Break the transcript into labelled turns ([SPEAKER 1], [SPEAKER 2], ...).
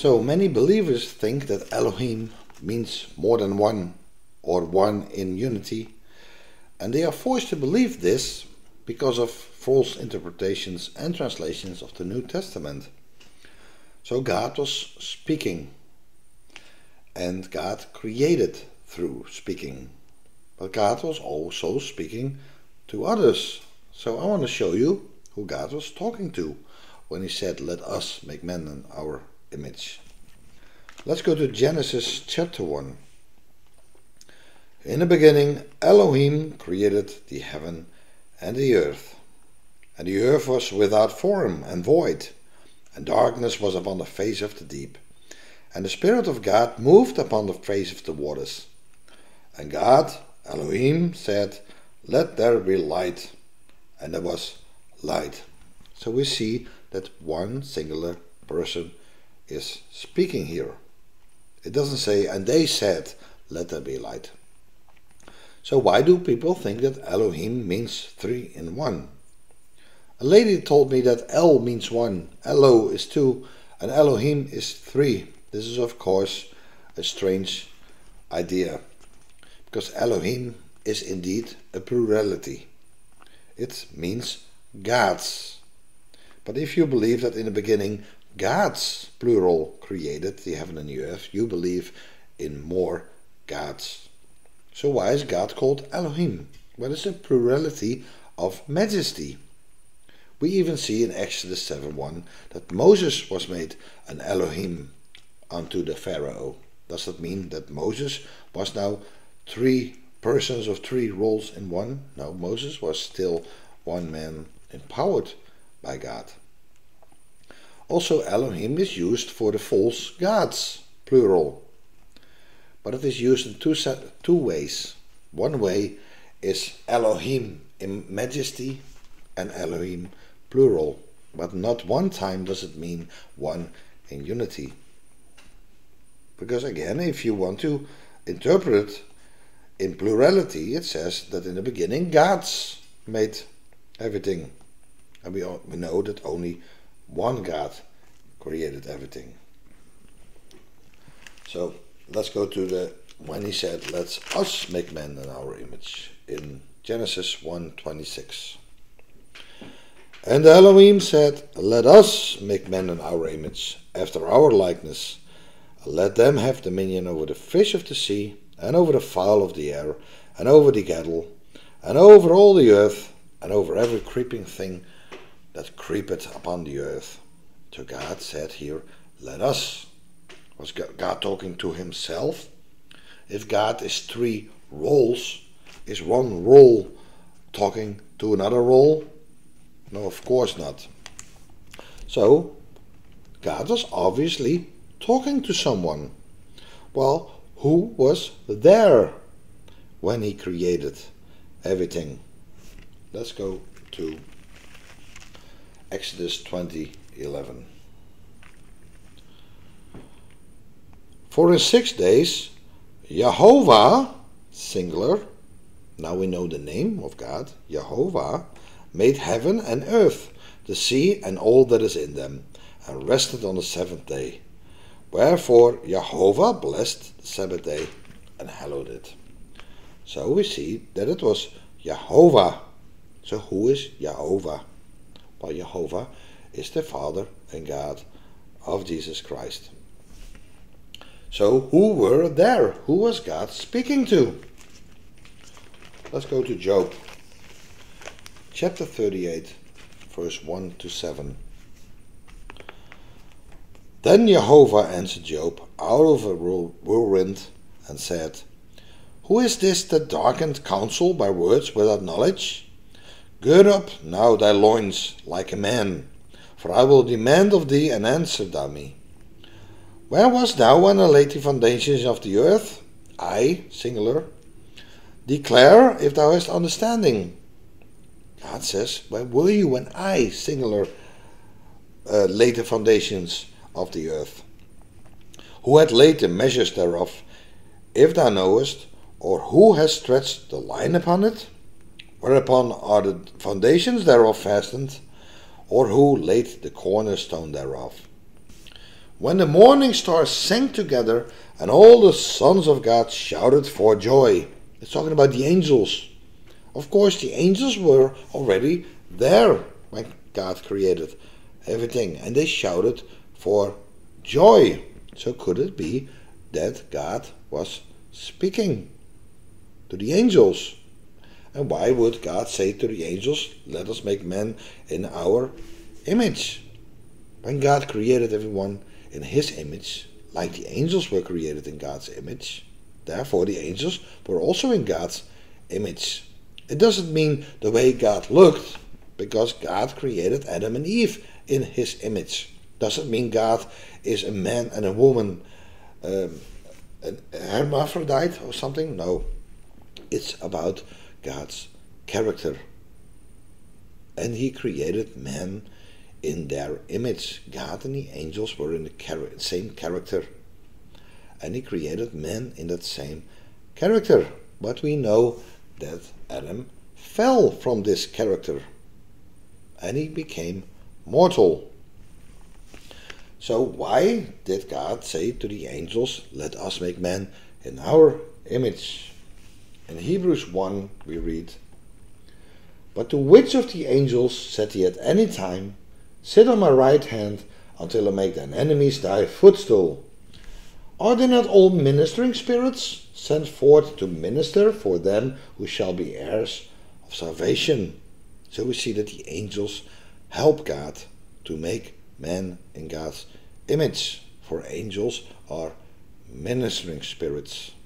[SPEAKER 1] So many believers think that Elohim means more than one or one in unity, and they are forced to believe this because of false interpretations and translations of the New Testament. So God was speaking, and God created through speaking, but God was also speaking to others. So I want to show you who God was talking to when he said, "Let us make man in our image." Let's go to Genesis chapter 1. In the beginning, Elohim created the heaven and the earth. And the earth was without form and void, and darkness was upon the face of the deep. And the Spirit of God moved upon the face of the waters. And God, Elohim, said, "Let there be light." And there was light. So we see that one singular person is speaking here. It doesn't say, "and they said, let there be light." So why do people think that Elohim means three in one? A lady told me that El means one, Elo is two, and Elohim is three. This is of course a strange idea, because Elohim is indeed a plurality. It means gods. But if you believe that in the beginning gods, plural, created the heaven and the earth, you believe in more gods. So why is God called Elohim? Well, it's a plurality of majesty. We even see in Exodus 7:1 that Moses was made an Elohim unto the Pharaoh. Does that mean that Moses was now three persons of three roles in one? No, Moses was still one man empowered by God. Also, Elohim is used for the false gods, plural. But it is used in two ways. One way is Elohim in majesty and Elohim plural. But not one time does it mean one in unity. Because again, if you want to interpret in plurality, it says that in the beginning gods made everything. And we know that only one God created everything. So let's go to when he said, "Let us make man in our image," in Genesis 1:26. And Elohim said, "Let us make man in our image, after our likeness. Let them have dominion over the fish of the sea, and over the fowl of the air, and over the cattle, and over all the earth, and over every creeping thing that creepeth upon the earth." So God said here, "Let us." Was God talking to himself? If God is three roles, is one role talking to another role? No, of course not. So God was obviously talking to someone. Well, who was there when he created everything? Let's go to Exodus 20:11. For in 6 days, Jehovah, singular, now we know the name of God, Jehovah, made heaven and earth, the sea and all that is in them, and rested on the seventh day. Wherefore Jehovah blessed the Sabbath day and hallowed it. So we see that it was Jehovah. So who is Jehovah? Well, Jehovah is the Father and God of Jesus Christ. So who were there? Who was God speaking to? Let's go to Job. Chapter 38, verse 1-7. Then Jehovah answered Job out of a whirlwind and said, "Who is this that darkened counsel by words without knowledge? Gird up now thy loins like a man, for I will demand of thee, and answer thou me. Where wast thou when I laid the foundations of the earth? I, singular. Declare if thou hast understanding." God says, "Where were you when I, singular, laid the foundations of the earth? Who had laid the measures thereof, if thou knowest, or who has stretched the line upon it? Whereupon are the foundations thereof fastened, or who laid the cornerstone thereof? when the morning stars sang together and all the sons of God shouted for joy. It's talking about the angels. Of course, the angels were already there when God created everything, and they shouted for joy. So could it be that God was speaking to the angels? And why would God say to the angels, let us make man in our image? When God created everyone in his image, like the angels were created in God's image, therefore the angels were also in God's image. It doesn't mean the way God looked, because God created Adam and Eve in his image. Doesn't mean God is a man and a woman, an hermaphrodite or something. No, it's about God's character. And he created man in their image. God and the angels were in the same character. And he created man in that same character. But we know that Adam fell from this character. And he became mortal. So why did God say to the angels, let us make man in our image? In Hebrews 1 we read, but to which of the angels said he at any time, sit on my right hand until I make thine enemies thy footstool? Are they not all ministering spirits sent forth to minister for them who shall be heirs of salvation? So we see that the angels help God to make man in God's image. For angels are ministering spirits.